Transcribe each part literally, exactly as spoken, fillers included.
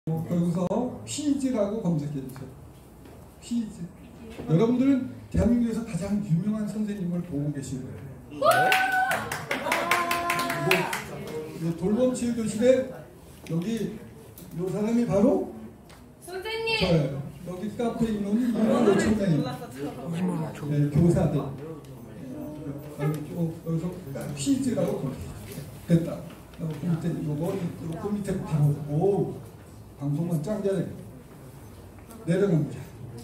거기서 퀴즈라고 검색해 주세요. 퀴즈. 여러분들은 대한민국에서 가장 유명한 선생님을 보고 계시는 거예요. 뭐, 돌봄치유교실에 여기 요 사람이 바로 선생님. 저예요. 여기 카페 인원이 이만 오천 명입니다. 네, 교사들. 여기서 퀴즈라고 됐다. 그 밑에 요거 그 밑에 바로 오 방송만 짱 잘해. 내려갑니다.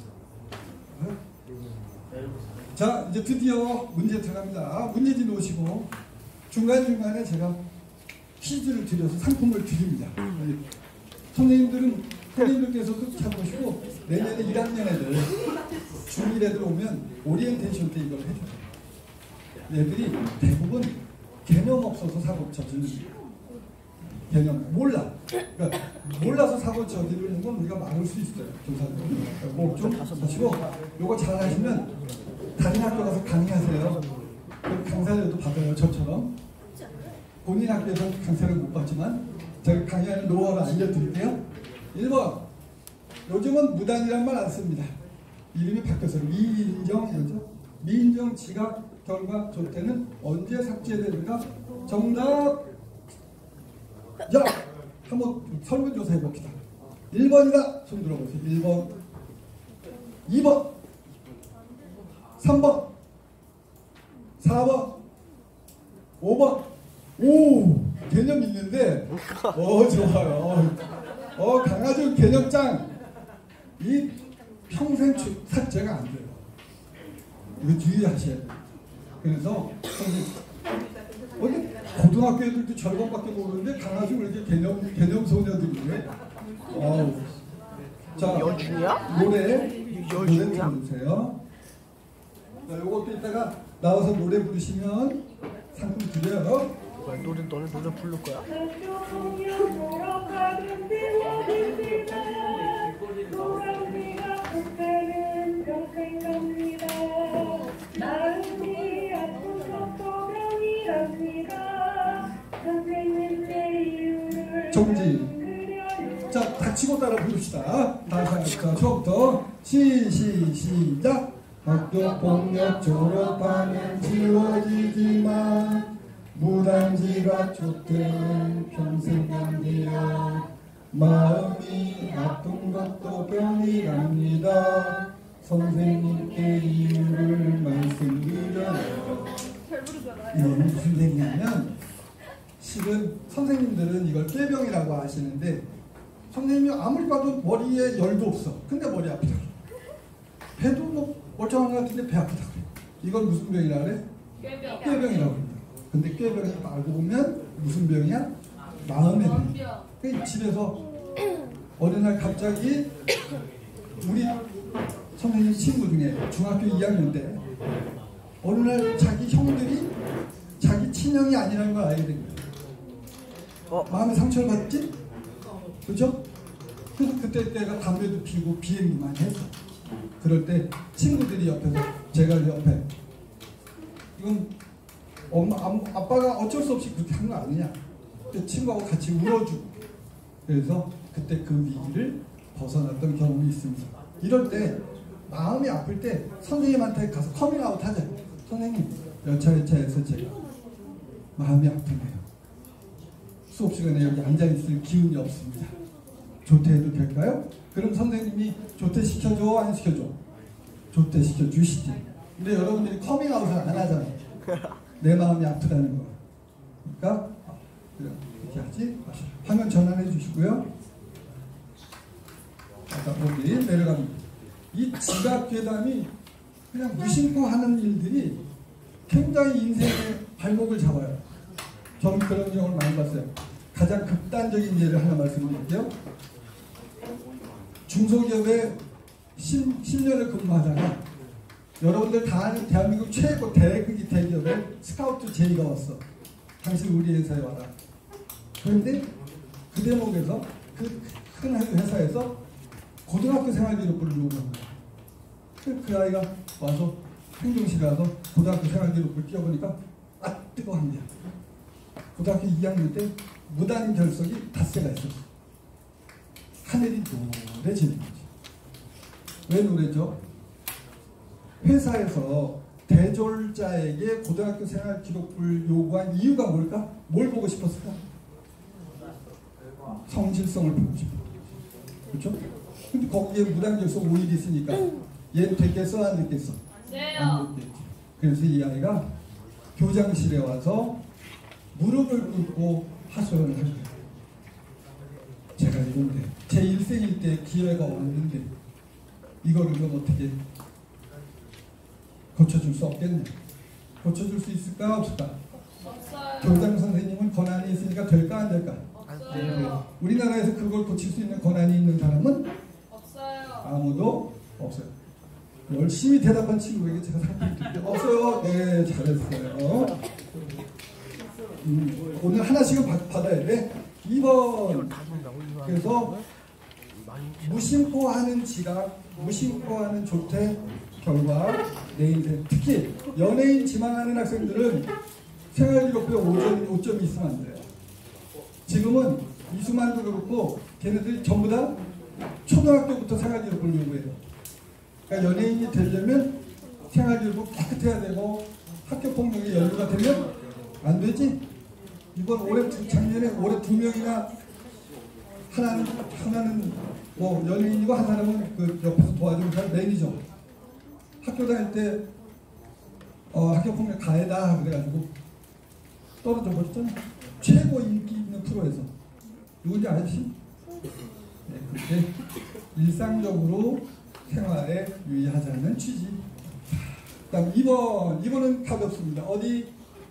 자, 이제 드디어 문제 들어갑니다. 문제지 놓으시고 중간중간에 제가 퀴즈를 드려서 상품을 드립니다. 선생님들은 선생님들께서도 잘 보시고 내년에 일 학년 애들 중일 애들 오면 오리엔테이션 때 이걸 해줘요. 애들이 대부분 개념 없어서 사고 저지르는 개념 몰라. 그러니까 몰라서 사고 저지르는 건 우리가 막을 수 있어요. 조사들. 뭐좀 하시고 요거 잘 하시면 다른 학교 가서 강의하세요. 그럼 강사료도 받아요. 저처럼. 본인 학교에서 강사를 못 받지만 제가 강의하는 노하우를 알려드릴게요. 일 번 요즘은 무단이란 말 안 씁니다. 이름이 바뀌었어요. 미인정이죠. 미인정 지각 결과 조태는 언제 삭제되는가? 정답! 야! 한번 설문조사 해봅시다. 일 번이다. 손 들어보세요. 일 번, 이 번, 삼 번, 사 번, 오 번. 오! 개념 있는데 어 좋아요. 어 강아지 개념 짱! 이 평생 삭제가 안 돼요. 이거 주의하셔야 돼요. 그래서 어디 고등학교 애들도 절반밖에 모르는데 강아지 왜 이렇게 개념 개념 소녀들이네. 어우. 자, 여주야? 노래 노래 들어주세요. 자, 요것도 이따가 나와서 노래 부르시면 상품 드려요. 노래 너는 노래 부를 거야? 정지. 자, 닥치고 따라 부릅시다. 다시 자, 처음부터 시, 시, 시작. 학교 폭력 졸업하면 지워지지만 무단지각 조태는 평생 간대요. 마음이 아픈 것도 병이랍니다. 선생님께 이유를 말씀드려요. 이건 무슨 얘기냐면 실은 선생님들은 이걸 꾀병이라고 하시는데 선생님이 아무리 봐도 머리에 열도 없어. 근데 머리 아프다. 배도 뭐 멀쩡한 것 같은데 배 아프다 그래. 이건 무슨 병이라 그래? 꾀병. 꾀병이라고 합니다. 근데 꾀병이 알고 보면 무슨 병이야? 마음의 병. 그러니까 집에서 어느 날 갑자기 우리 선생님 친구 중에 중학교 이 학년 때 어느 날 자기 형들이 자기 친형이 아니라는 걸 알게 된 거예요. 어? 마음에 상처를 받지? 그죠? 그래서 그때 때가 담배도 피우고 비행도 많이 했어. 그럴 때 친구들이 옆에서 제가 옆에 이건 엄마 아빠가 어쩔 수 없이 그렇게 한 거 아니냐. 친구하고 같이 울어주고 그래서 그때 그 위기를 벗어났던 경험이 있습니다. 이럴 때 마음이 아플 때 선생님한테 가서 커밍아웃 하자. 선생님 여차여차해서 제가 마음이 아프네요. 수업 시간에 여기 앉아있을 기운이 없습니다. 조퇴해도 될까요? 그럼 선생님이 조퇴시켜줘 안 시켜줘? 조퇴시켜주시지. 근데 여러분들이 커밍아웃을 안 하잖아요. 내 마음이 아프다는 거. 그러니까 이렇게 하지 마시고 화면 전환해 주시고요. 아까 여기 내려갑니다. 이 지각괴담이 그냥 무심코 하는 일들이 굉장히 인생의 발목을 잡아요. 저는 그런 경우를 많이 봤어요. 가장 극단적인 예를 하나 말씀드릴게요. 중소기업에 십 년을 근무하다가 여러분들 다 아는 대한민국 최고 대극이 대기업에 스카우트 제의가 왔어. 당신 우리 회사에 와라. 그런데 그 대목에서 그 큰 회사에서 고등학교 생활기록부를 요구한 거야. 그 아이가 와서 행정실에 와서 고등학교 생활기록부를 띄워보니까 아 뜨거워합니다. 고등학교 이 학년 때 무단 결석이 닷새가 있었어. 하늘이 노래지는 거지. 왜 노래죠? 회사에서 대졸자에게 고등학교 생활 기록부를 요구한 이유가 뭘까? 뭘 보고 싶었을까? 성실성을 보고 싶어. 그렇죠? 근데 거기에 무단결석 오 일 있으니까 얘는 됐겠어? 안 됐겠어? 안 됐겠지. 그래서 이 아이가 교장실에 와서 무릎을 꿇고 하소연을 할 거예요. 제가 이런데 제 일생일 때 기회가 없는데 이거를 그럼 어떻게 고쳐줄 수 없겠냐? 고쳐줄 수 있을까 없을까? 없어요. 교장 선생님은 권한이 있으니까 될까 안 될까? 없어요. 우리나라에서 그걸 고칠 수 있는 권한이 있는 사람은 없어요. 아무도 없어요. 열심히 대답한 친구에게 제가 상품 드릴게요. 없어요. 네, 잘했어요. 음, 오늘 하나씩은 받, 받아야 돼. 이 번. 그래서 무심코 하는 지각, 무심코 하는 조퇴 결과 내 인생, 특히 연예인 지망하는 학생들은 생활기록부에 오 점이 있으면 안 돼요. 지금은 이수만도 그렇고 걔네들이 전부 다 초등학교부터 생활기록부를 요구해요. 그러니까 연예인이 되려면 생활기록부 깨끗해야 되고 학교 폭력에 연루가 되면 안 되지. 이번 올해 작년에 올해 두 명이나 하나는 하나는 뭐 연예인이고 한 사람은 그 옆에서 도와주는 사람 매니저. 학교 다닐 때 어, 학교 폭력 가해다 그래가지고 떨어져 버렸잖아. 최고 인기 있는 프로에서 누군지 아시지? 네, 그렇게 일상적으로 생활에 유의하자는 취지. 그다음 이 번, 이 번은 가볍습니다. 어디?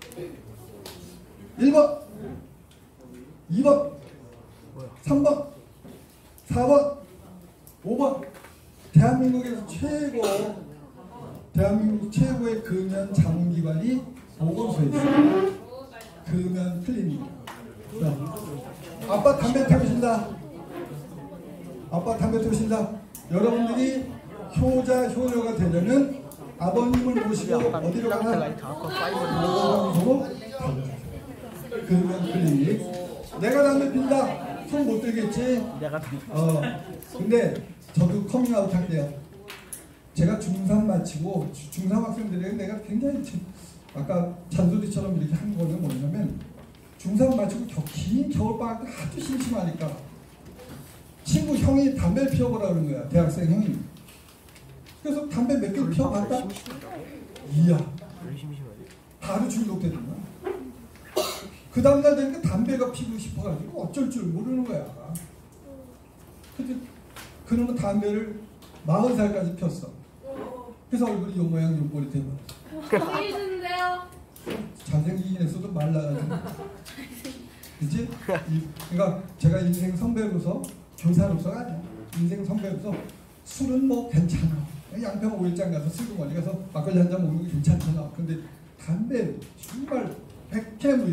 일 번, 이 번, 삼 번, 사 번, 오 번. 대한민국에서 최고, 대한민국 최고의 금연 자문기관이 보건소에 있어요. 금연 클리닉. 자, 아빠 담배 태우신다. 아빠 담배 태우신다. 여러분들이 효자, 효녀가 되려면 아버님을 모시고 어디로 가나? 보건소로 가보세요. 금연 클리닉. 내가 담배 핀다. 손 못 들겠지? 어. 근데 저도 커밍아웃 할게요. 제가 중삼 마치고 중삼 학생들에게 내가 굉장히 아까 잔소리처럼 이렇게 한 거는 뭐냐면 중삼 마치고 겨, 긴 겨울방학 때 아주 심심하니까 친구 형이 담배를 피워보라 그런 거야. 대학생 형이. 그래서 담배 몇 개 피워봤다? 이야. 바로 중독되는 거야. 그 다음날 되니까 담배가 피고 싶어가지고 어쩔 줄 모르는 거야. 근데 그놈은 담배를 마흔 살까지 폈어. 그래서 얼굴이 요 모양 요 꼴이 돼버렸어. 보이는데요? 잘생기긴 했어도 말라가지고. 그치? 이, 그러니까 제가 인생 선배로서 교사로서가 아니야. 인생 선배로서 술은 뭐 괜찮아. 양평 오일장 가서 슬그머니 가서 막걸리 한 잔 먹는 게 괜찮잖아. 근데 담배 정말 백해무이.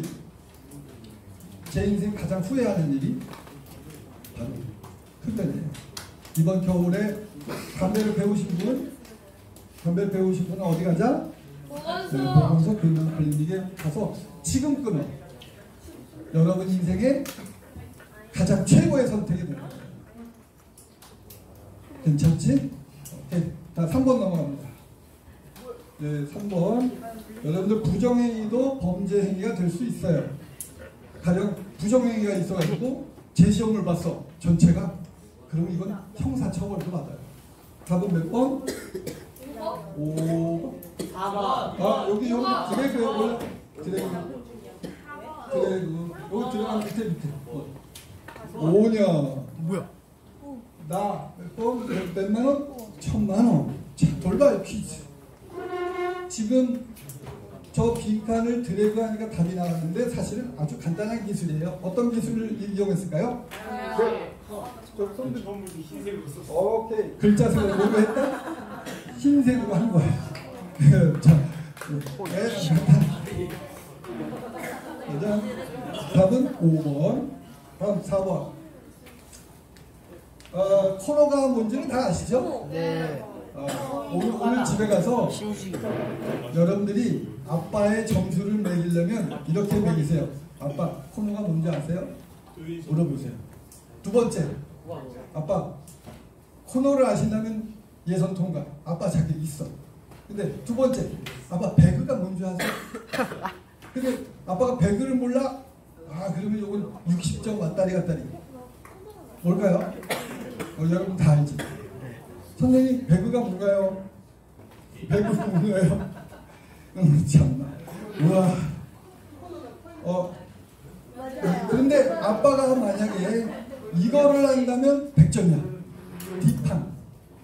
제 인생 가장 후회하는 일이 바로 흡연이에요. 이번 겨울에 담배를 배우신 분, 담배를 배우신 분은 어디 가자? 보건소. 네, 보건소 금연 클리닉에 가서 지금 끊어. 여러분 인생의 가장 최고의 선택이 되는 거예요. 괜찮지? 오케이. 자, 삼 번 넘어갑니다. 네, 삼 번. 여러분들 부정행위도 범죄 행위가 될 수 있어요. 가령 부정행위가 있어가지고 재시험을 봤어. 전체가. 그럼 이건 형사처벌도 받아요. 답은 몇 번? 오. 사 번. 아, 여기 여기 드래그 원래 드래그 드래그 여기 들어가면 밑에 밑에. 오 년. 뭐야? 나 몇 번? 몇, 몇만 원? 천만 원. 자, 돌봐요 퀴즈. 지금 저 빈칸을 드래그 하니까 답이 나왔는데 사실은 아주 간단한 기술이에요. 어떤 기술을 이용했을까요? 네. 저 선배 전부 흰색으로 썼어. 오케이. 글자 색을 뭐로 했다? 흰색으로 한 거예요. 자, 네. 자, 답은 오 번. 다음 사 번. 어, 코너가 뭔지는 다 아시죠? 네. 어, 오늘, 오늘 집에 가서 신식. 여러분들이 아빠의 점수를 매기려면 이렇게 매기세요. 아빠, 코너가 뭔지 아세요? 물어보세요. 두 번째, 아빠 코너를 아신다면 예선 통과. 아빠 자격 있어. 근데 두 번째, 아빠 배그가 뭔지 아세요? 근데 아빠가 배그를 몰라? 아 그러면 이건 육십 점 왔다리 갔다리. 뭘까요? 어, 여러분 다 알지? 선생님 배그가 뭔가요? 배그가 뭔가요? 음, 참나. 우와. 어. 그런데 아빠가 만약에 이거를 한다면 백 점이야. 뒷판.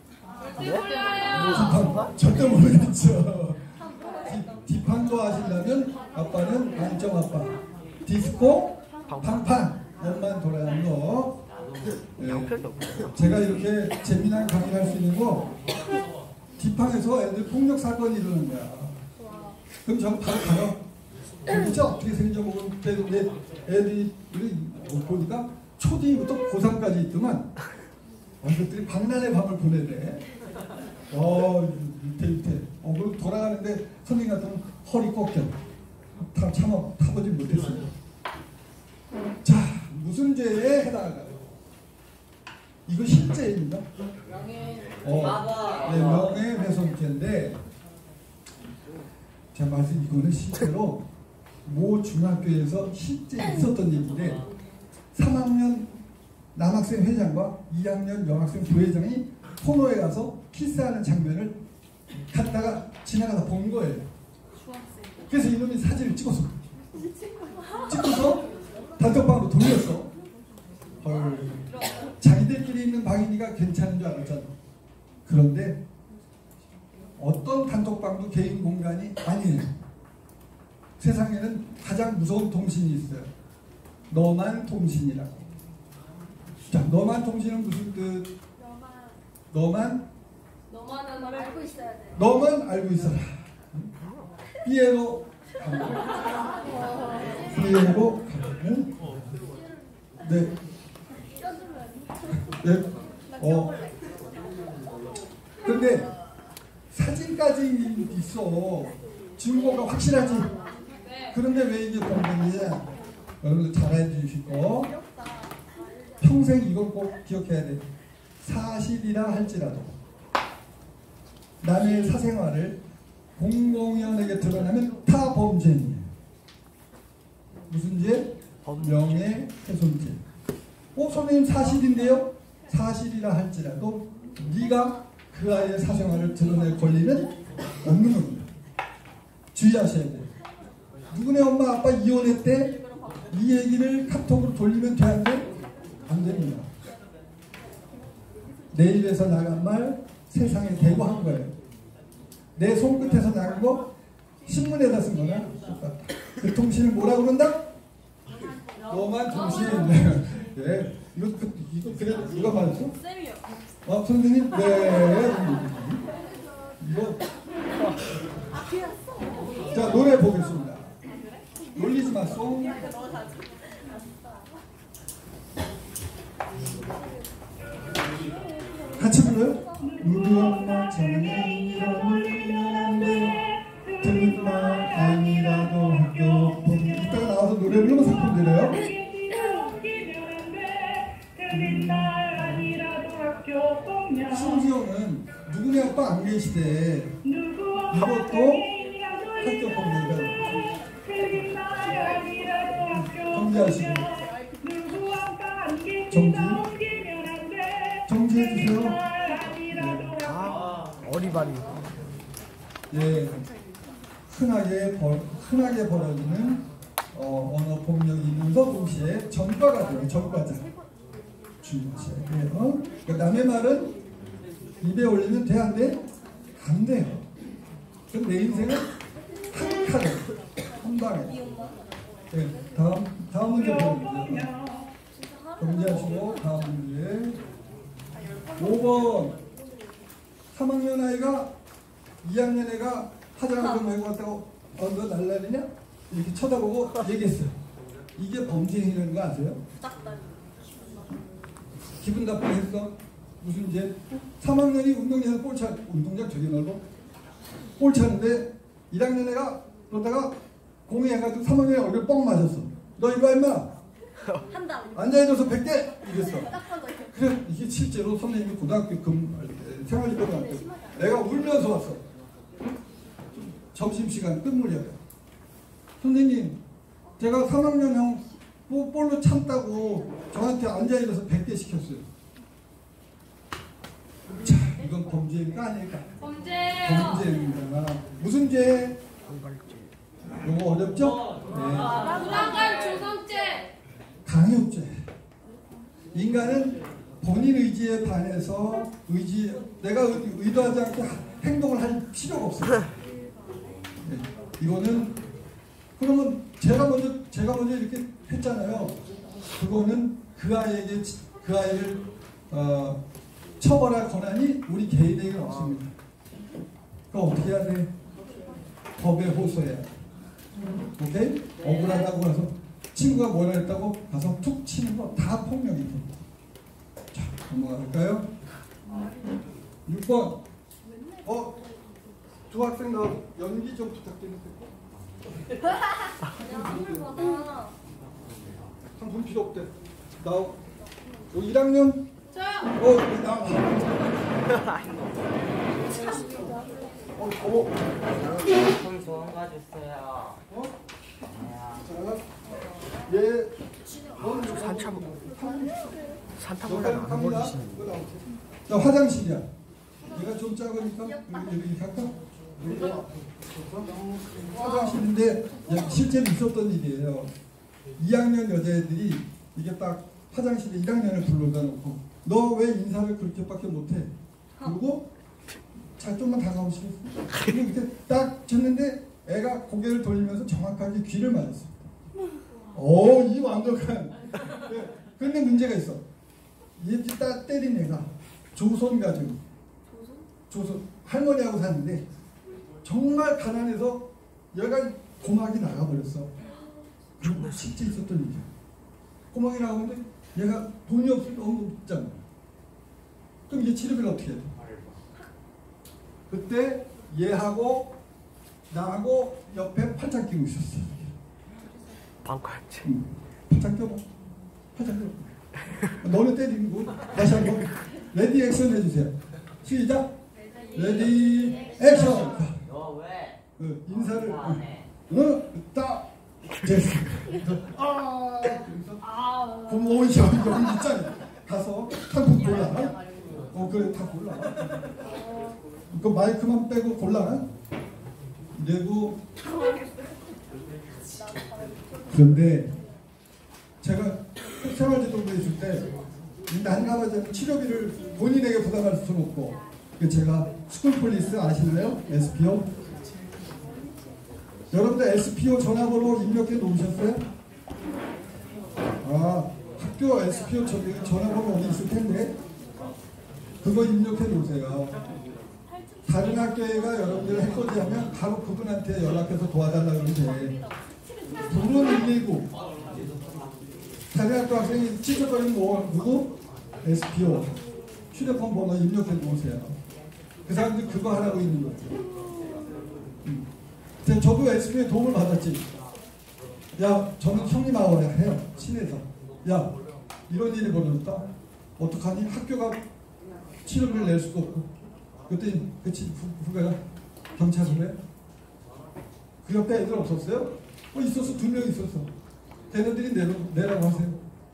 뒷판. 절대 모르겠죠. 뒷, 뒷판도 하신다면 아빠는 만점 아빠. 디스코, 방판. 몸만 돌아가는 거. 네. 제가 이렇게 재미난 강의를 할 수 있는 거 뒷판에서 애들 폭력 사건이 일어난 거야. 그럼 저는 바로 가요. 진짜 어떻게 생겨먹은 애들이 보니까 초딩부터 고삼까지 있더만 어, 이것들이 방난의 밤을 보내네. 어, 밑에 밑에. 어, 그리고 돌아가는데 선생님 같으면 허리 꺾여. 다 참아, 타보지 못했습니다. 자, 무슨 죄에 해당할까요? 이거 실제입니다. 어, 네, 명예훼손죄인데 제가 말씀 이거는 실제로 모 중학교에서 실제 있었던 얘기인데 삼 학년 남학생 회장과 이 학년 여학생 부회장이 코너에 가서 키스하는 장면을 갔다가 지나가다 본 거예요. 그래서 이놈이 사진을 찍었어. 찍어서 단톡방으로 돌렸어. 헐. 자기들끼리 있는 방이니까 괜찮은 줄 알았잖아. 그런데 어떤 단톡방도 개인 공간이 아니에요. 세상에는 가장 무서운 통신이 있어요. 너만 통신이라고. 자, 너만 통신은 무슨 뜻? 너만 너만은 알고 있어야 돼. 너만 알고 있어라. 피에로 피에로 네. 네. 어. 근데 사진까지 있어. 증거가 확실하지. 그런데 왜 이게 공범이냐? 여러분들 잘 알아주시고 평생 이걸 꼭 기억해야 돼. 사실이라 할지라도 남의 사생활을 공공연하게 드러나면 타 범죄입니다. 무슨 죄? 명예훼손죄. 어, 선생님 사실인데요? 사실이라 할지라도 네가 그 아이의 사생활을 드러낼 권리는 없는 겁니다. 주의하셔야 돼요. 누구네 엄마 아빠 이혼했대? 이 얘기를 카톡으로 돌리면 돼 안 돼? 안 됩니다. 내 입에서 나간 말 세상에 대고 한 거예요. 내 손끝에서 나간 거 신문에다 쓴 거나 똑같다. 그 통신을 뭐라 그런다? 너만 통신. 예. 이거, 그, 이거, 그래, 누가 말했어? 쌤이요. 아, 선생님? 네. 이거. 자, 노래 보겠습니다. 놀리지 마, 송. 같이 불러요? 우리 엄마 전에 울리면 안 돼. 들은 말 아니라도 학교 본 이따가 나와서 노래 부르면 상품 드려요. 심지어는 누구네 아빠 안 계시대. 이것도 학교 범죄다. 정지하시고 정지 정지해주세요. 아, 어리바리. 예, 흔하게 벌 흔하게 벌어지는 어, 언어 폭력이 있면서 동시에 전과가 돼요. 전과자. 주의하셔야 돼요. 그러니까 남의 말은 입에 올리면 돼, 안 돼? 안 돼요. 그럼 내 인생은 한 칸에, 한 방에. 네, 다음, 다음 문제 보여주세요. 정지하시고, 다음 문제. 오 번. 삼 학년 아이가 이 학년 애가 화장을 좀 해고 갔다고, 어, 너 날라리냐? 이렇게 쳐다보고 얘기했어요. 이게 범죄행위라는 거 아세요? 기분 나쁘겠어? 무슨 죄? 삼 학년이 운동장에서 볼 차, 운동장 되게 넓어? 볼 차는데 일 학년 애가 그러다가 공이 해가지고 삼 학년의 얼굴에 뻥 맞았어. 너 이거 임마! 한다. 앉아있어서 백 개 이랬어. 딱 봐도 이렇게. 그래 이게 실제로 선생님이 고등학교 금 생활고등학교 내가 울면서 왔어. 점심시간 끝물이야. 선생님 제가 삼 학년 형 볼로 참다고 저한테 앉아있어서 백 개 시켰어요. 자 이건 범죄입니까 아닐까? 범죄예요. 범죄입니다. 무슨 죄? 이거 어렵죠? 네. 불안간 조성죄. 강요죄. 인간은 본인 의지에 반해서 의지 내가 의, 의도하지 않고 행동을 할 필요가 없어요. 네. 이거는 그러면 제가 먼저 제가 먼저 이렇게 했잖아요. 그거는 그 아이에게 그 아이를 어, 처벌할 권한이 우리 개인에게 없습니다. 그럼 어떻게 해야 돼? 법에 호소해야 돼. 오케이? 억울하다고 해서 친구가 뭐라 했다고 가서 툭 치는 거 다 폭력이고. 자, 넘어갈까요? 육 번. 어, 두 학생 나와서 연기 좀 부탁드립니다. 선물 받아. 상품 필요 없대. 나오. 어, 일 학년? 저요. 어, 나와. 어, 더워. 좀 좋은 거 주세요. 어? 네. 자, 얘. 산차 산타볼레는 여기까지 안 갑니다. 버리시는. 자, 화장실이야. 얘가 좀 작으니까 여기 이렇게 할까? 화장실인데 실제로 있었던 일이에요. 이 학년 여자애들이 이게 딱 화장실에 일 학년을 불러다 놓고 너 왜 인사를 그렇게밖에 못해? 그리고 자 좀만 다가오시겠어? 그리고 이렇게 딱 쳤는데 애가 고개를 돌리면서 정확하게 귀를 맞았어. 오, 이 완벽한. 네. 근데 문제가 있어. 이렇게 딱 때린 애가 조선 가족. 조선 할머니하고 사는데 정말 가난해서 얘가 고막이 나가버렸어. 그리고 실제 있었던 일이야. 고막이 나가는데 얘가 돈이 없을 때 너무 없잖아. 그럼 얘 치료비를 어떻게 해? 그때 얘하고 나하고 옆에 팔짱 끼고 있었어. 방관죄. 응. 팔짱 껴봐. 팔짱 껴봐. 너는 때리는 거. 다시 한번 레디 액션 해주세요. 시작. 레디 액션. 너 왜? 그 인사를 안 해? 딱 됐어. 아, 아. 그럼 오이샤 여기 있잖아. 가서 상품 골라. 어 그래 다 골라. 그 마이크만 빼고 골라. 내고 그런데 제가 생활지도부에 있을 때 난감하지 치료비를 본인에게 부담할 수는 없고 제가 스쿨폴리스 아시나요? 에스피오? 여러분들 에스피오 전화번호 입력해 놓으셨어요? 아 학교 에스피오 전화번호 어디 있을 텐데 그거 입력해 놓으세요. 다른 학교가 여러분들 해코지하면 바로 그분한테 연락해서 도와달라고 그러면 돼. 부르는 일일구. 다른 학교 학생이 찢어버리면 뭐 누구? 에스피오. 휴대폰 번호 입력해 놓으세요. 그 사람들 그거 하라고 있는 거예요. 음. 저도 에스피오에 도움을 받았지. 야, 저는 형님하고 해요. 친해서. 야, 이런 일이 벌어졌다. 어떡하니? 학교가 치료비를 낼 수도 없고. 그때 그 후배가 경찰을 해. 그 옆에 애들 없었어요? 어, 있었어. 두 명 있었어. 걔네들이 내라, 내라고 하세요.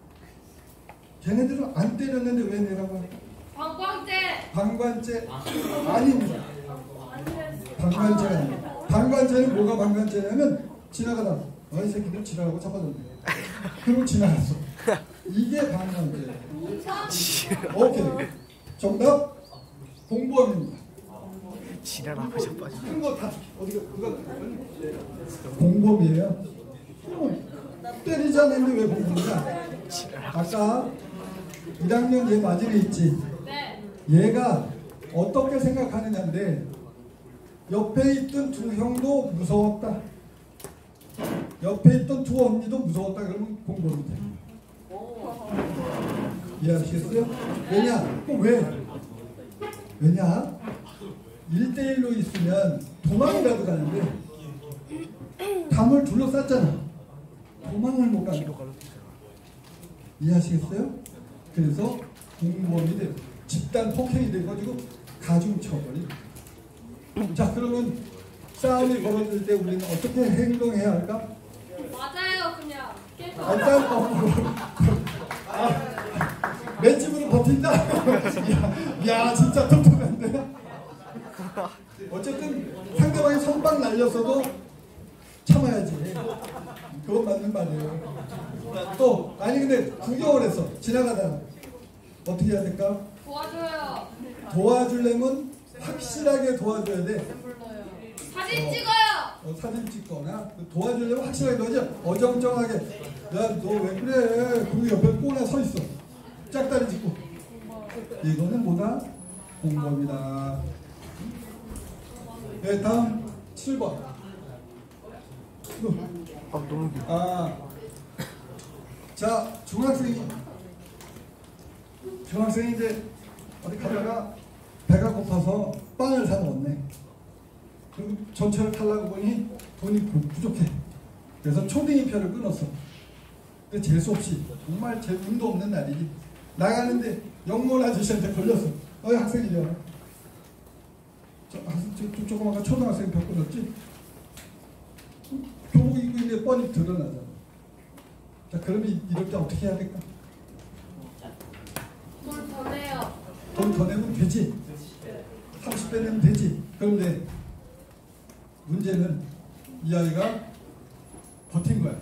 걔네들은 안 때렸는데 왜 내라고 하세요? 방광죄. 방관죄 아닙니다. 방관죄가 아닙니다. 방관죄는 뭐가 방관죄냐면 지나가다 어이 새끼들 지나가고 잡아줬네. 그리고 지나갔어. 이게 방관죄예요. 오케이. 정답 공범입니다. 지랄하고 자빠져. 큰거 다 어디가 그거 공범이에요. 때리지 않는데 왜 공범이냐? 아까 일 학년 얘 맞이를 있지. 네. 얘가 어떻게 생각하느냐인데 옆에 있던 두 형도 무서웠다. 옆에 있던 두 언니도 무서웠다. 그러면 공범이 돼. 이해하시겠어요? 왜냐? 또 왜? 왜냐? 일 대일로 있으면 도망이라도 가는데 담을 둘러쌌잖아. 도망을 못 가는 거야. 이해하시겠어요? 그래서 공범이 돼요. 집단 폭행이 돼가지고 가중처벌이. 자, 그러면 싸움이 벌어질 때 우리는 어떻게 행동해야 할까? 맞아요, 그냥. 계속. 아, 싸움 아, 맨집으로 버틴다. 야, 야, 진짜 똑똑한데. 어쨌든 상대방이 선빵 날렸어도 참아야지. 그건 맞는 말이에요. 또 아니 근데 구경을 했어. 지나가다가 어떻게 해야 될까? 도와줘요. 도와주려면 확실하게 도와줘야 돼. 사진 어. 찍어요. 어, 사진 찍거나 도와주려면 확실하게 도와줘. 어정쩡하게 야 너 왜 그래? 그 옆에 꼬나 서 있어. 짝다리 짚고. 이거는 뭐다? 공범이다. 네, 다음 칠 번. 아 너무 귀여워. 아, 자 중학생이 중학생이 이제 어디 가다가 배가 고파서 빵을 사 먹었네. 그리고 전철을 타려고 보니 돈이 부- 부족해. 그래서 초등이표를 끊었어. 근데 재수 없이 정말 제 운도 없는 날이지. 나가는데 영문 아저씨한테 걸렸어. 어이 학생이냐? 저 학생 저, 저 조그마한 초등학생 벽 끊었지? 교복 입고 있는데 뻔히 드러나잖아. 자, 그러면 이럴 때 어떻게 해야 될까? 돈 더 내요. 돈 더 내면 되지. 삼십 배 내면 되지. 그런데 문제는 이 아이가 버틴 거야.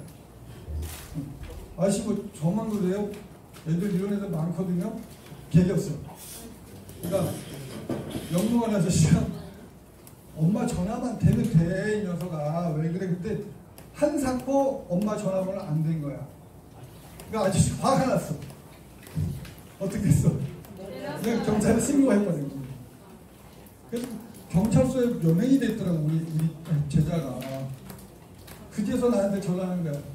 아저씨 뭐 저만 그래요? 애들 이런 애들 많거든요. 개겼어. 그러니까 영무관 아저씨가 엄마 전화만 되면 돼, 이 녀석아. 왜 그래? 그때 한 상포 엄마 전화번호 안 된 거야. 그러니까 아저씨 화가 났어. 어떻게 했어? 그냥 경찰에 신고해버린 거야. 그래서 경찰서에 연행이 됐더라고, 우리, 우리 제자가. 그제서 나한테 전화하는 거야.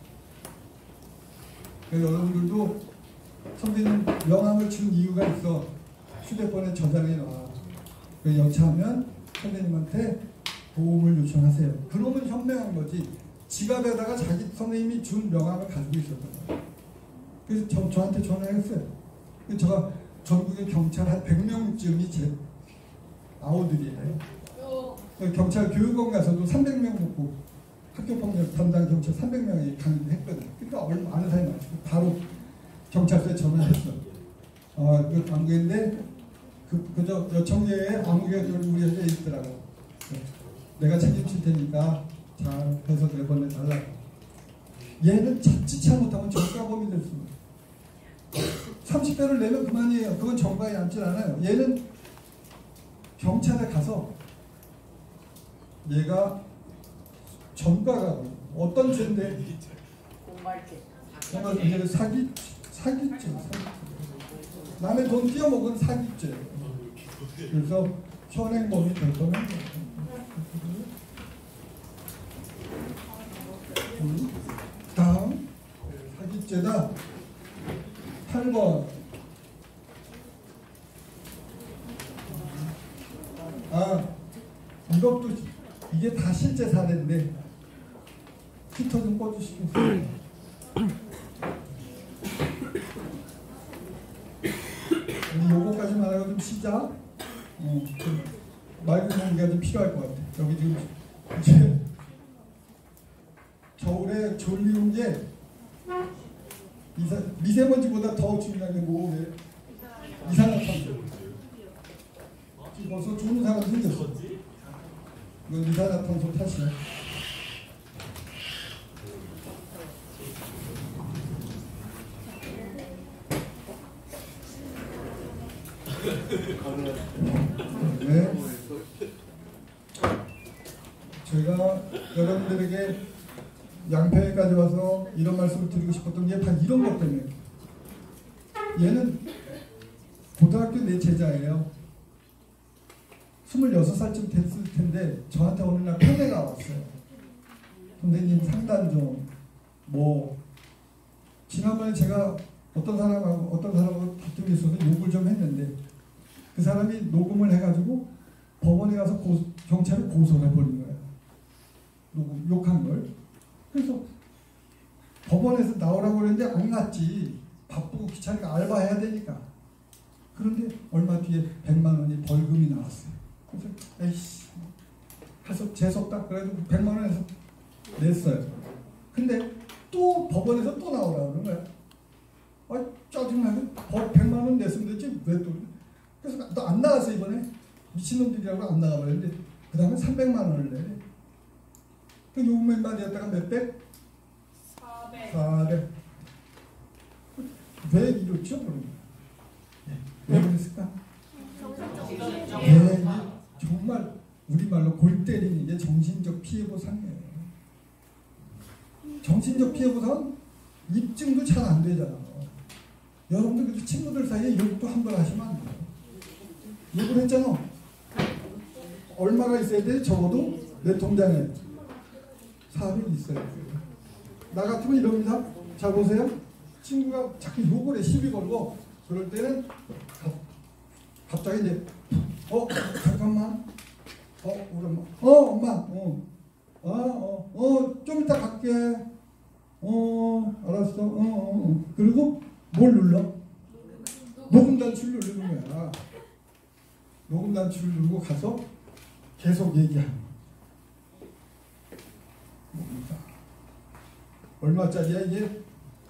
그래서 여러분들도 선생님 명함을 준 이유가 있어. 휴대폰에 저장해 놔. 여차하면 선생님한테 도움을 요청하세요. 그러면 현명한 거지. 지갑에다가 자기 선생님이 준 명함을 가지고 있었던 거예요. 그래서 저, 저한테 전화했어요. 그래서 제가 전국의 경찰 한 백 명쯤이 제 아우들이에요. 경찰 교육원 가서도 삼백 명 먹고 학교폭력 담당 경찰 삼백 명이 강의를 했거든. 그러니까 얼마 아는 사람이 많지. 바로 경찰서에 전화했어. 어, 그 안구인데 그, 그저 여청계에 안구가 우리 현재 있더라고. 내가 책임질 테니까 잘 해서 내보내달라고. 얘는 자칫 잘못하면 정가범이 될 수 있어요. 삼십 배를 내면 그만이에요. 그건 정가에 남질 않아요. 얘는 경찰에 가서 얘가 전과가 어떤 죄인데 정말 이제 사기 사기죄, 사기죄. 남의 돈 띄어먹은 사기죄. 그래서 현행범이 될 거는 음, 다음 사기죄다. 팔 번. 아, 이것도 이게 다 실제 사례인데 히터 좀 꺼주시겠어요? 요거까지만 하고 좀 쉬자. 어, 좀 맑은 공기가 좀 필요할 것 같아. 여기 지금 이제 겨울에 졸리운 게 이사, 미세먼지보다 더 중요한 게 뭐래? 이산화탄소. 지금 벌써 죽는 사람 생겼어. 이건 이산화탄소 탓이야. 네. 제가 여러분들에게 양평에까지 와서 이런 말씀을 드리고 싶었던 게 다 이런 것 때문에. 얘는 고등학교 내 제자예요. 스물여섯 살쯤 됐을 텐데 저한테 어느 날 편애가 왔어요. 선생님 상담 좀. 뭐 지난번에 제가 어떤 사람하고 어떤 사람하고 다툼이 있어서 욕을 좀 했는데 그 사람이 녹음을 해가지고 법원에 가서 고, 경찰에 고소를 해버린 거예요. 녹음, 욕한 걸. 그래서 법원에서 나오라고 그랬는데 안 났지. 바쁘고 귀찮으니까 알바해야 되니까. 그런데 얼마 뒤에 백만 원이 벌금이 나왔어요. 그래서 에이씨 해서 재수없다 그래가지고 백만 원에서 냈어요. 근데 또 법원에서 또 나오라 그런 거야. 아 짜증나게 법 백만 원 냈으면 됐지 왜 또. 그래서 또 안 나갔어 이번에. 미친놈들이라고 안 나가버렸는데 그 다음에 삼백만 원을 내래. 그 요금만 냈다가 몇백? 사백. 사백. 왜 이렇죠? 그러면 왜 그랬을까? 네, 정말 우리말로 골 때리는 게 정신적 피해 보상이에요. 정신적 피해 보상 입증도 잘 안 되잖아. 여러분들 그래도 친구들 사이에 욕도 한 번 하시면 안 돼요. 욕을 했잖아. 얼마가 있어야 돼? 적어도 내 통장에 사백이 있어야 돼. 나 같으면 이럽니다. 자 보세요. 친구가 자꾸 욕을 해 시비 걸고 그럴 때는 갑자기 이제 어 잠깐만 어 우리 엄마 어 엄마 어아어어좀 이따 갈게 어 알았어 어, 어, 어. 그리고 뭘 눌러? 녹음 단추를 누르는 거야. 녹음 단추를 누르고 가서 계속 얘기하는 거야. 뭡니까? 얼마짜리야 이게?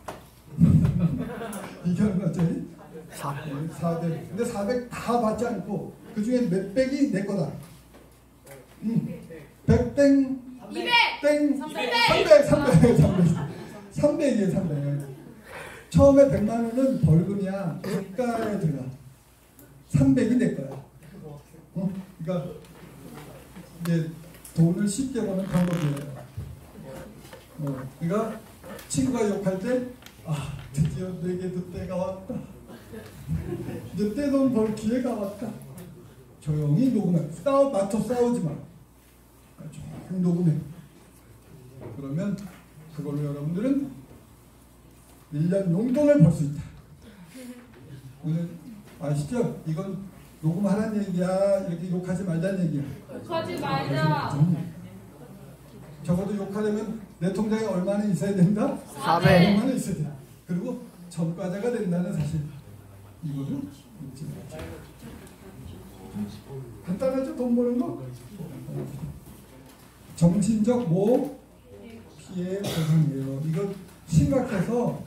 이게 얼마짜리? 사백. 사백. 근데 사백 다 받지 않고 그 중에 몇백이 내 거다. 응. 백땡 이백. 땡 삼백. 삼백 삼백 삼백 삼백이에요 삼백. 처음에 백만 원은 벌금이야. 국가에 들어가. 삼백이 내 거야. 어? 그러니까 이제 돈을 쉽게 버는 방법이에요. 어, 그러니까 친구가 욕할 때 아 드디어 내게도 때가 왔다. 이제 떼돈 벌 기회가 왔다. 조용히 녹음해. 싸워 맞춰 싸우지 마. 조용히 녹음해. 그러면 그걸로 여러분들은 일 년 용돈을 벌 수 있다. 오늘 아시죠? 이건 녹음하라는 얘기야. 이렇게 욕하지 말자는 얘기야. 욕하지 말자. 적어도 욕하려면 내 통장에 얼마나 있어야 된다? 사백. 얼마나 있어야 돼. 그리고 전과자가 된다는 사실. 이거를 잊지 말자. 간단하죠? 돈 버는 거? 정신적 뭐 피해 보상이에요. 이거 심각해서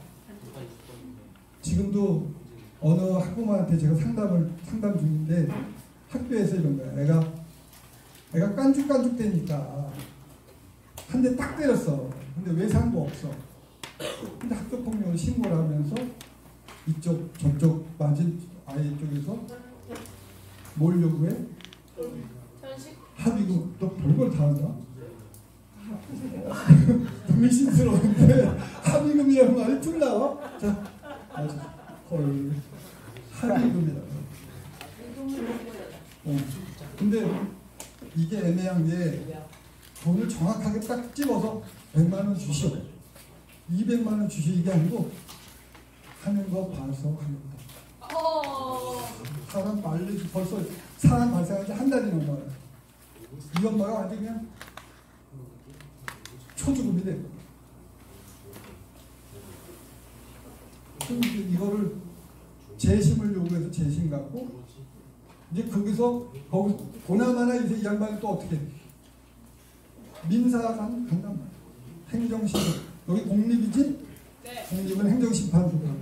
지금도 어느 학부모한테 제가 상담을 상담 중인데 학교에서 이런 거야. 애가 애가 깐죽깐죽 대니까 한 대 딱 때렸어. 근데 외상도 없어. 근데 학교 폭력을 신고를 하면서 이쪽 저쪽 맞은 아이 쪽에서 뭘 요구해? 현식. 합의금. 또 별걸 다 한다. 의심스러운데 합의금이라는 말이 툭 나와. 자, 아주 헐 합의금이라고. 어. 근데 이게 애매한 게 돈을 정확하게 딱 집어서 백만 원 주시오, 이백만 원 주시오 이게 아니고 하는 거 봐서 하는 거. 어. 사람 말리지 벌써 사람 발생한 지 한 달이 넘어요. 이 엄마가 완전 그냥 초주급이 돼. 그럼 이제 이거를 재심을 요구해서 재심 갖고 이제 거기서 거기 보나마나 이제 이 양반이 또 어떻게 민사관 간단 말이야. 행정심판 여기 공립이지? 네. 공립은 행정심판도 가고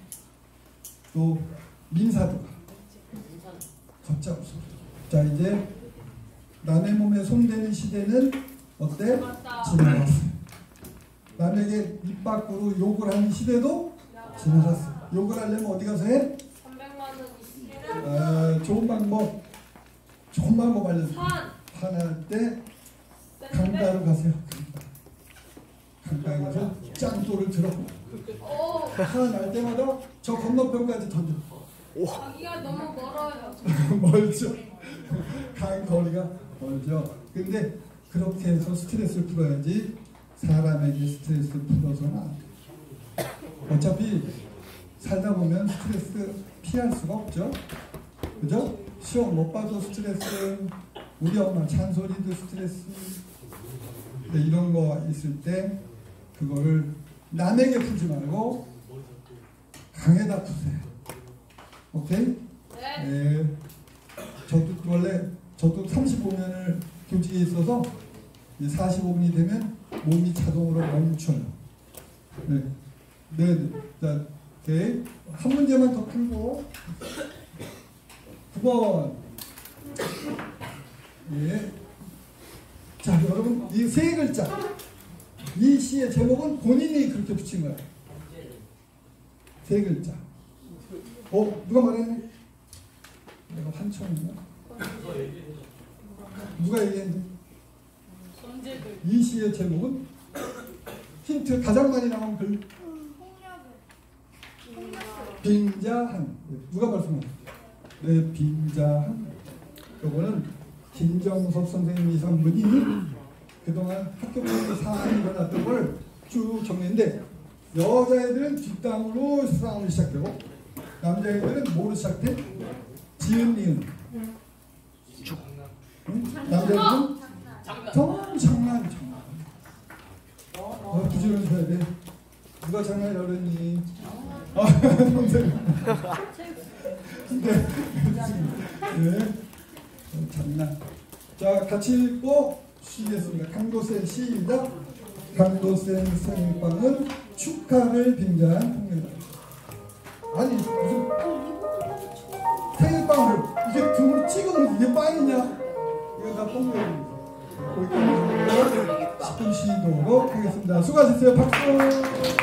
또 민사도 가고 걷잡 없어. 자 이제 남의 몸에 손대는 시대는 어때? 맞다. 지나갔어요. 남에게 입 밖으로 욕을 하는 시대도 지나갔어요. 욕을 하려면 어디 가서 해? 삼백만 원 있으면 아, 좋은 방법 좋은 방법 알려줘. 산. 화날 때 강가로 가세요. 강가에 가서 짱돌을 들어. 오. 화날 때마다 저 건너편까지 던져. 가기가 너무 멀어요. 멀죠. 간 거리가 멀죠. 근데 그렇게 해서 스트레스를 풀어야지 사람에게 스트레스를 풀어서는 안 돼. 어차피 살다 보면 스트레스 피할 수가 없죠. 그죠? 시험 못 봐도 스트레스, 우리 엄마 잔소리도 스트레스. 근데 이런 거 있을 때 그거를 남에게 풀지 말고 강에다 두세요. 오케이? 네. 네. 저도 원래 저도 삼십오 년을 교직에 있어서 사십오 분이 되면 몸이 자동으로 멈춰요. 네. 네. 자, 오케이. 한 문제만 더 풀고 구 번. 예. 자, 여러분 이 세 글자 이 시의 제목은 본인이 그렇게 붙인 거야. 세 글자. 어? 누가 말했네? 내가 환청이나? 누가 얘기했는데? son제들. 이 시의 제목은 힌트 가장 많이 나온 글 빈자한. 누가 말씀하셨죠? 네, 빈자한. 요거는 김정섭 선생님이 한 분이 그동안 학교에서 사안이 일어났던 걸 쭉 정리했는데 여자애들은 뒷담으로 싸움을 시작되고 남자애들은 뭐로 시작돼? 지은 니은. 응? 남자애들은 정 장난 장난. 어, 부지런히 해야 돼. 누가 장난이 어렸니? 아, 선생님. 네, 네. 어, 장난. 자, 같이 읽고 쉬겠습니다. 강도쌤 시작. 강도쌤 생일빵은 축하를 빙자한 풍경이다. 아니 무슨 생일빵을 이게 등으로 찍으면 이게 빵이냐? 이거 다 뻥이에요. 거기까지 십 분 쉬도록 하겠습니다. 수고하셨어요. 박수.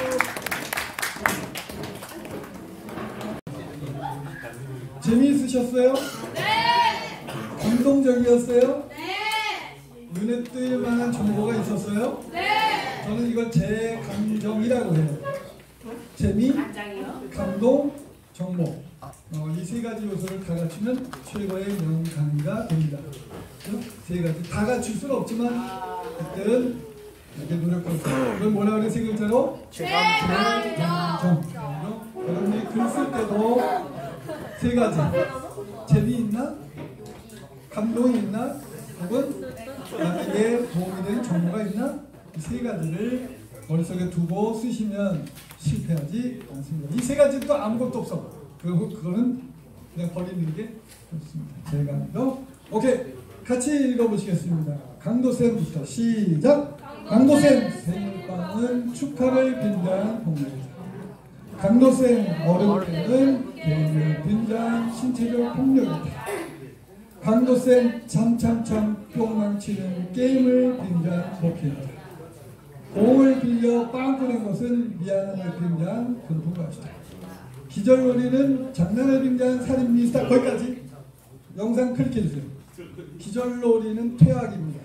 재미있으셨어요? 네. 감동적이었어요? 네. 눈에 띌 만한 정보가 있었어요? 네. 저는 이걸 제 감정이라고 해요. 재미, 감동, 정보. 어, 이 세 가지 요소를 다 갖추면 최고의 명강의가 됩니다. 세 가지 다 갖출 수는 없지만 그때는 이렇게 노력하고 있어요. 이건 뭐라 그래? 세 글자로? 최강정. 여러분이 글 쓸 때도 세 가지. 재미있나? 감동이 있나? 혹은 나에게 도움이 되는 정보가 있나? 이 세 가지를 머릿속에 두고 쓰시면 실패하지 않습니다. 이 세 가지도 아무것도 없어. 그리고 그거는 그냥 버리는 게 좋습니다. 제가 이거 오케이 같이 읽어보시겠습니다. 강도쌤부터 시작. 강도쌤 생일빵은 축하를 빈자한 폭력이다. 강도쌤 어른들은 개인을 빈자한 신체적 폭력이다. 강도쌤 참참참 뿅망치는 게임을 빈자한 목회이다. 공을 빌려 빵 꾸는 것은 미안함을 빈자한 군부가시다. 기절놀이는 장난을 빙자한 살인미수다. 거기까지 영상 클릭해주세요. 기절놀이는 퇴학입니다.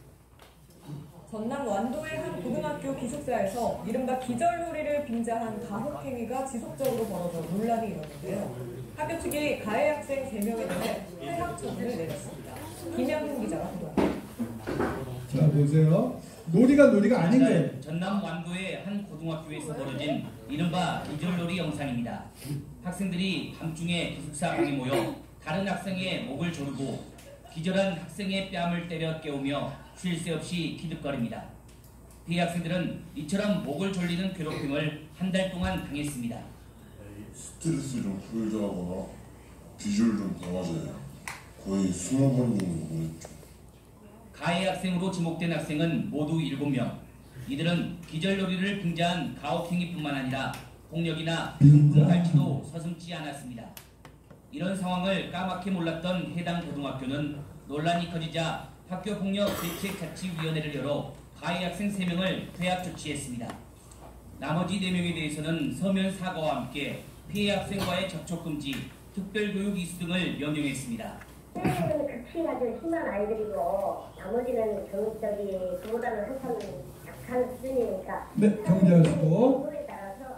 전남 완도의 한 고등학교 기숙사에서 이른바 기절놀이를 빙자한 가혹행위가 지속적으로 벌어져 논란이 일었는데요. 학교 측이 가해 학생 세 명에 대해 퇴학 처분을 내렸습니다. 김양훈 기자가 보도합니다. 자 보세요. 놀이가 놀이가 아닌 거예요. 전남 완도의 한 고등학교에서 벌어진 이른바 기절놀이 영상입니다. 학생들이 밤중에 기숙사 방에 모여 다른 학생의 목을 조르고 기절한 학생의 뺨을 때려 깨우며 쉴 새 없이 기득거립니다. 피해 학생들은 이처럼 목을 졸리는 괴롭힘을 한 달 동안 당했습니다. 스트레스 좀 풀자거나 비주얼 좀 강화져요. 거의 스무 번 정도 보냈죠. 가해 학생으로 지목된 학생은 모두 일곱 명. 이들은 기절놀이를 빙자한 가혹행위뿐만 아니라 폭력이나 폭행갈치도 서슴지 않았습니다. 이런 상황을 까맣게 몰랐던 해당 고등학교는 논란이 커지자 학교폭력대책자치위원회를 열어 가해 학생 세 명을 퇴학 조치했습니다. 나머지 네 명에 대해서는 서면 사과와 함께 피해 학생과의 접촉금지, 특별교육 이수 등을 명령했습니다. 선생님은 극심하게 심한 아이들이고 나머지는 경, 저기 그보다는 한참 약한 수준이니까 네, 경제하시고 에 따라서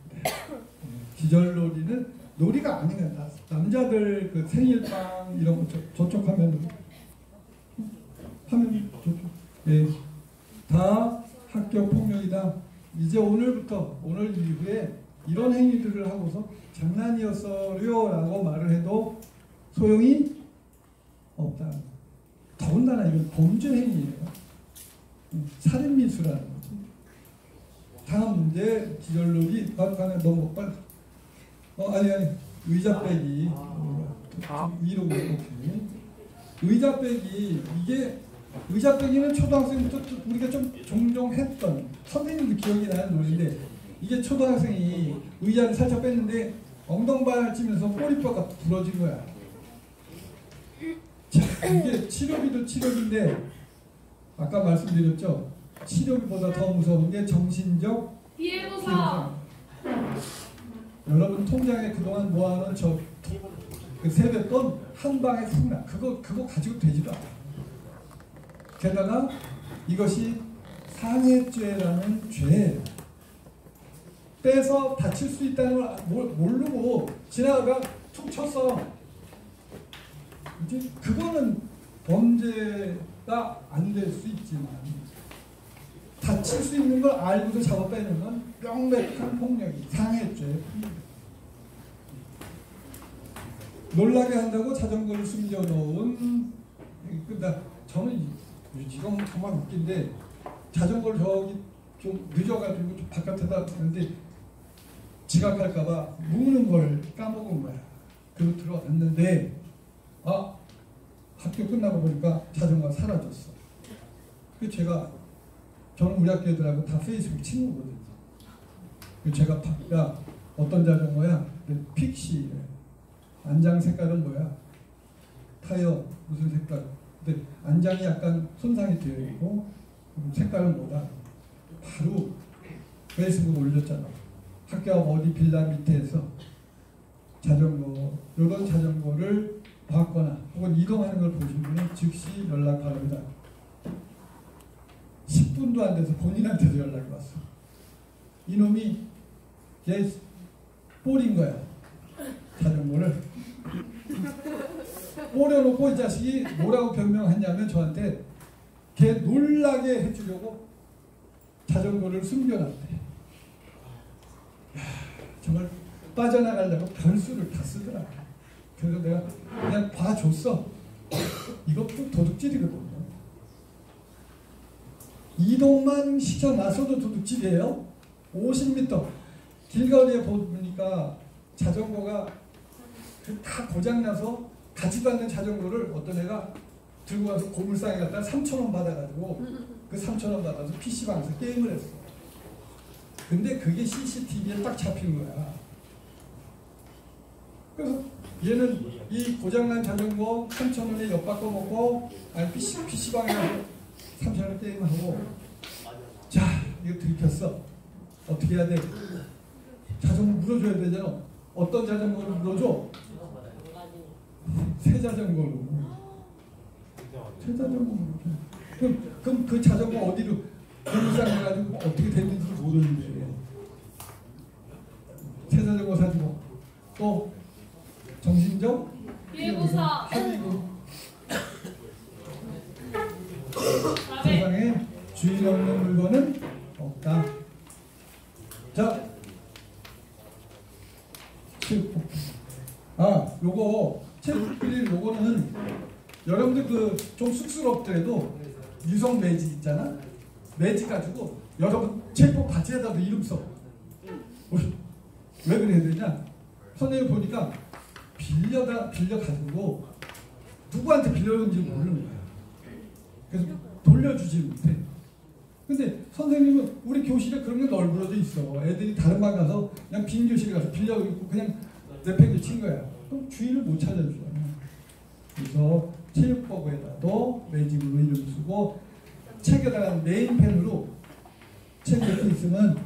기절놀이는 놀이가 아니에요. 남자들 그 생일빵 이런 거 저, 저쪽 화면 화면 저쪽 예, 다 학교 폭력이다. 이제 오늘부터 오늘 이후에 이런 행위들을 하고서 장난이었어요 라고 말을 해도 소용이 없다. 더군다나 이건 범죄 행위예요. 살인미수라는 거지. 다음 문제 기절놀이. 관에 넘어 빨리. 어 아니 아니 의자 빼기 아. 위로 이렇게 의자 빼기 이게 의자 빼기는 초등학생부터 우리가 좀 종종 했던 선생님도 기억이 나는 놀인데 이게 초등학생이 의자를 살짝 뺐는데 엉덩발 찌면서 꼬리뼈가 부러진 거야. 자, 이게 치료비도 치료비인데 아까 말씀드렸죠. 치료비보다 더 무서운 게 정신적 피해보상. 여러분 통장에 그동안 모아놓은 저 그 세뱃돈 한 방에 훅 나. 그거 그거 가지고 되지도 않아. 게다가 이것이 상해죄라는 죄. 빼서 다칠 수 있다는 걸 모르고 지나가다가 툭 쳤어. 이제 그거는 범죄가 안 될 수 있지만 다칠 수 있는 걸 알고도 잡아 빼는 건 명백한 폭력이 상해죄. 놀라게 한다고 자전거를 숨겨놓은 나 저는 지금 정말 웃긴데 자전거를 저기 좀 늦어가지고 좀 바깥에다 놨는데 지각할까봐 묵는 걸 까먹은 거야. 그리고 들어갔는데 아 학교 끝나고 보니까 자전거가 사라졌어. 그 제가 저는 우리 학교 애들하고 다 페이스북 친구거든요. 그 제가 야 어떤 자전거야? 픽시. 안장 색깔은 뭐야? 타이어 무슨 색깔? 근데 안장이 약간 손상이 되어 있고 색깔은 뭐다? 바로 페이스북에 올렸잖아. 학교 어디 빌라 밑에서 자전거 이런 자전거를 봤거나 혹은 이동하는 걸 보신 분은 즉시 연락 바랍니다. 십 분도 안 돼서 본인한테도 연락이 왔어. 이놈이 걔 뽀린 거야. 자전거를 뽀려놓고 이 자식이 뭐라고 변명했냐면 저한테 걔 놀라게 해주려고 자전거를 숨겨놨대. 야, 정말 빠져나가려고 별수를 다 쓰더라. 그래서 내가 그냥 봐줬어. 이것도 도둑질이거든요. 이동만 시켜놨어도 도둑질이에요. 오십 미터 길거리에 보니까 자전거가 다 고장나서 가지도 않는 자전거를 어떤 애가 들고 와서 고물상에 갖다 삼천 원 받아가지고 그 삼천 원 받아서 피시방에서 게임을 했어. 근데 그게 씨씨티비에 딱 잡힌 거야. 그래서 얘는 이 고장난 자전거 삼천 원에 엿바꿔 먹고 아니 피시, 피시방에 가서 삼천 원 게임하고 자 이거 들켰어. 어떻게 해야 돼? 자전거 물어줘야 되잖아. 어떤 자전거를 물어줘? 새 자전거로. 새 자전거로. 그럼, 그럼 그 자전거 어디로 고물상해가지고 어떻게 됐는지 모르는데 새 자전거 사주고 또 정신적 피해보상. 합의고 세상에 주인 없는 물건은 없다. 자, 아, 요거 체육필 요거는 여러분들 그 좀 쑥스럽더라도 유성 매직 있잖아. 매직 가지고 여러분 체육복 바지에다도 이름 써. 왜 그래야 되냐? 선생님 보니까 빌려다 빌려 가지고 누구한테 빌려줬는지 모르는 거야. 그래서 돌려주지 못해. 근데 선생님은 우리 교실에 그런 게 널브러져 있어. 애들이 다른 방 가서 그냥 빈 교실에 가서 빌려 입고 그냥 내팽개 친 거야. 그럼 주인을 못 찾아주잖아. 그래서 체육복에다도 매직으로 이름 쓰고 책에다가 네임펜으로 책 이렇게 있으면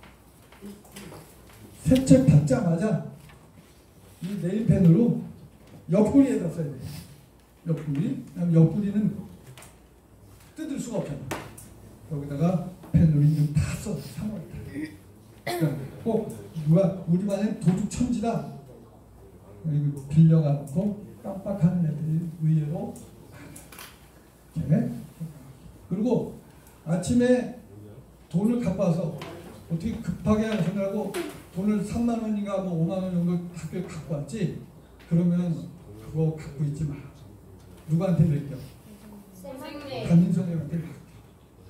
새 책 받자마자 이 네임펜으로 옆구리에다 써야 돼. 옆구리. 옆구리는 뜯을 수가 없잖아. 여기다가 펜으로 이름 다 써. 삼 월달. 그러니까 꼭 누가 우리 반에 도둑 천지다. 이거 빌려가놓고 깜빡하는 애들이 의외로 많아. 그리고 아침에 돈을 갖고 와서 어떻게 급하게 하시느라고 돈을 삼만 원인가 뭐 오만 원 정도 학교에 갖고 왔지. 그러면 그거 갖고 있지 마. 누구한테 맡겨? 선생님. 담임 선생님한테 맡겨.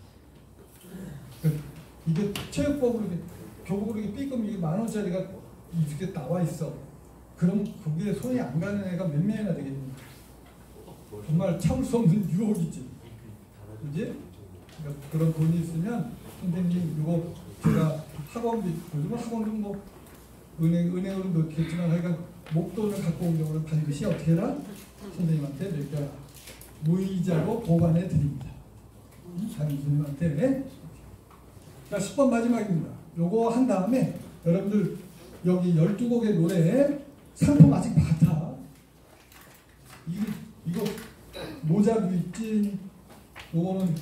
이게 체육복으로 교복으로 이게 삐끔 이게 만 원짜리가 이렇게 나와 있어. 그럼 거기에 손이 안 가는 애가 몇 명이나 되겠니? 정말 참을 수 없는 유혹이지. 그지? 그러니까 그런 돈이 있으면 선생님 이거 제가 학원비, 요즘은 학원도 뭐 은행, 은행으로 넣겠지만 하여간 목돈을 갖고 온 경우는 반드시 어떻게 해라? 선생님한테 내가 무이자로 보관해 드립니다. 담임선생님한테. 자, 십 번 마지막입니다. 요거 한 다음에 여러분들 여기 열두 곡의 노래 상품 아직 많다. 이거, 이거 모자도 있지. 요거는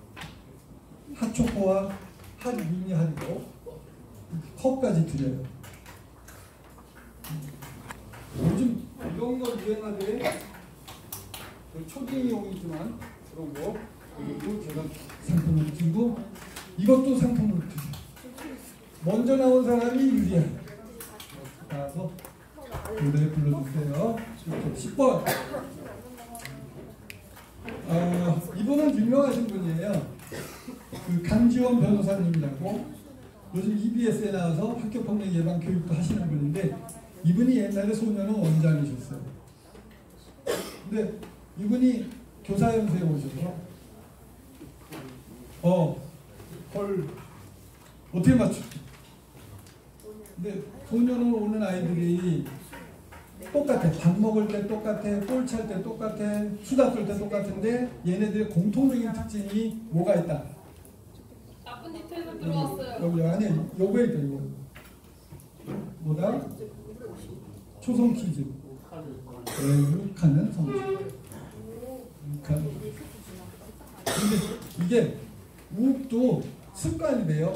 핫초코와 핫 미니 핫이고 컵까지 드려요. 요즘 이런 거 유행하대. 초딩용이지만 그런 거 이것도 제가 상품으로 드리고 이것도 상품으로 드려요. 먼저 나온 사람이 유리해. 나와서 노래 불러주세요. 십 번. 어, 이분은 유명하신 분이에요. 그 강지원 변호사님이라고 요즘 이비에스에 나와서 학교폭력 예방 교육도 하시는 분인데 이분이 옛날에 소년원 원장이셨어요. 근데 이분이 교사연수에 오셔서 어, 헐 어떻게 맞출까? 근데 소년원 오는 아이들이 똑같아. 밥 먹을 때 똑같아. 볼 찰 때 똑같아. 수다 떨 때 똑같은데 얘네들의 공통적인 특징이 뭐가 있다? 나쁜 짓 해서 들어왔어요. 여기 안에 요거에 있다. 이거 뭐다? 초성 퀴즈. 욕하는 성질. 욕하는. 근데 이게 우욱도 습관이 돼요.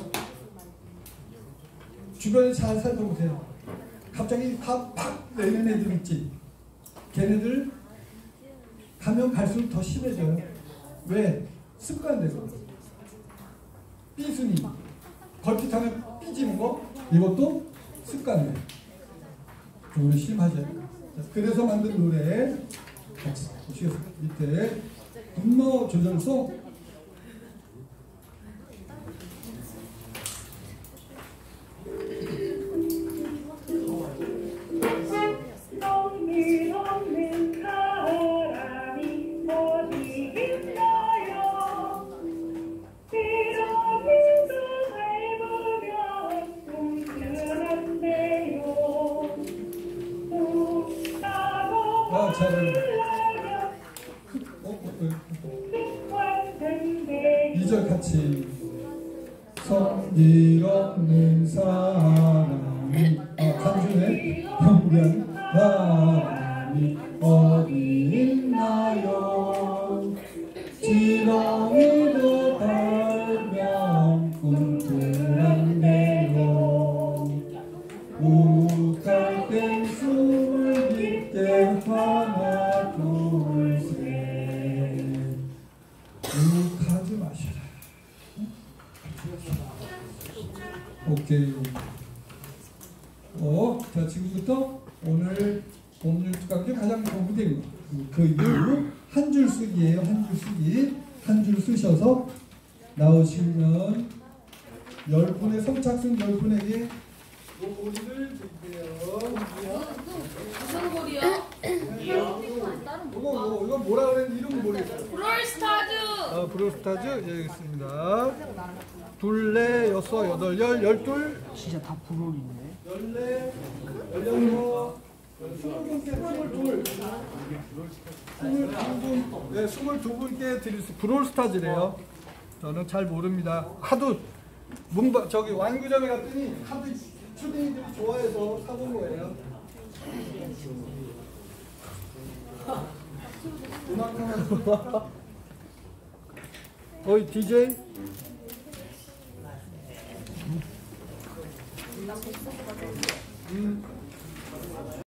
주변에 잘 살펴보세요. 갑자기 팍 내는 애들 있지. 걔네들 가면 갈수록 더 심해져요. 왜? 습관돼서. 삐순이 걸핏하면 삐지는 거 이것도 습관이에요. 조금 심하죠. 그래서 만든 노래 같이 보시겠어요. 밑에 분노 조절송. 아, 잘한다. 이 절 같이. 성질 없는 사람이 아, 간주네. 영변 사람이 어디 있나요? 지렁이도 달면 꿈틀한데요. 우울할 땐 숨을 깊게 하나 둘셋 우울하지 마시라. 오케이. 어, 자 지금부터 오늘 오늘 특강중 가장 도움이 그 이후 한 줄 쓰기예요. 한 줄 쓰기. 한 줄 쓰셔서 나오시면 열 분의 선착순 열 분에게 요 고리를 드릴게요. 무슨 골이요? 이거 이거 이거 뭐라 그랬는지 이름 모르겠어요. 브롤스타즈. 어, 브롤스타즈 여기 있습니다. 둘레 여섯 여덟 열 열둘 진짜 다 불올이네. 열네 열여섯 스물 분께 스물둘 스물두 분 네 스물두 분께 드릴 수 브롤스타즈래요. 저는 잘 모릅니다. 하도 문바 저기 완구점에 갔더니 하도 초딩이들이 좋아해서 사본 거예요. 음악 하나 어이 디제이 음.